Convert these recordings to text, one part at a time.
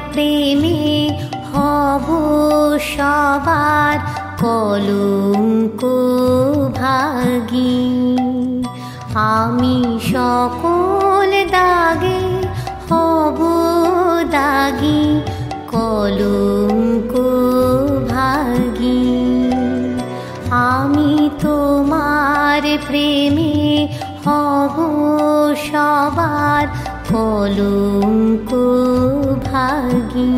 প্রেমে হব সবার কলঙ্ক ভাগী। আমি সকল দাগে হব দাগী, কলঙ্ক ভাগী। আমি তোমার প্রেমে হব সবার কলঙ্ক ভাগী।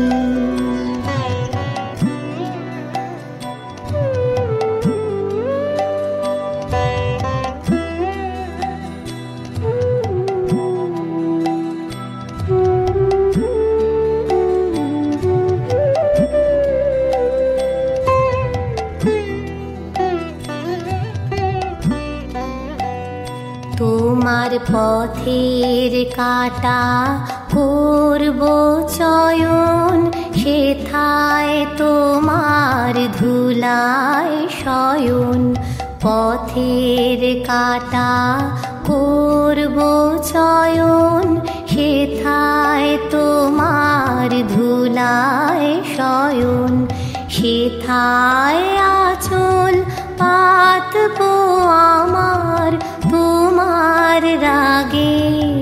তোমার পথের কাঁটা করব চয়ন, সেথায় তোমার ধুলায় শয়ন। পথের কাঁটা করব চয়ন, সেথায় তোমার ধুলায় শয়ন। সেথায় আঁচল পাতবো আমার তোমার রাগে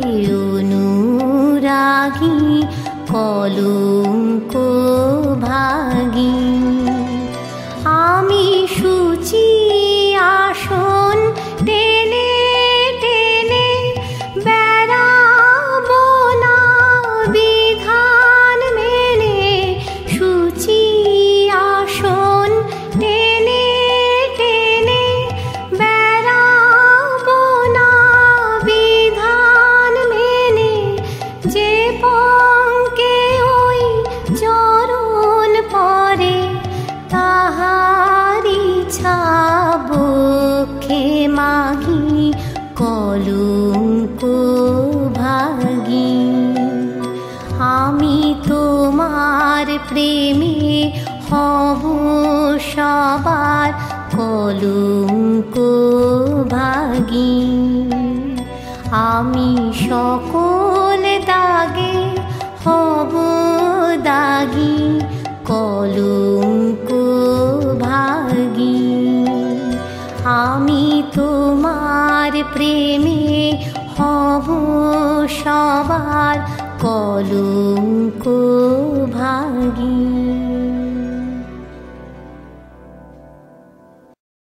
অনুরাগী, কলঙ্ক ভাগী। আমি শুচি আসন টেনে টেনে বেড়াবো না বিধান মেনে। শুচি আসন টেনে টেনে বেড়াবো না বিধান মেনে। যে পঙ্কে ওই চরণ পরে তাহারি ছাবকে মাগি, কলঙ্ক ভাগী। আমি তোমার প্রেমে হব সবার কলঙ্ক ভাগী। আমি সকল দাগে হব দাগী, কলঙ্ক ভাগী। আমি তোমার প্রেমে হব সবার কলঙ্ক ভাগী।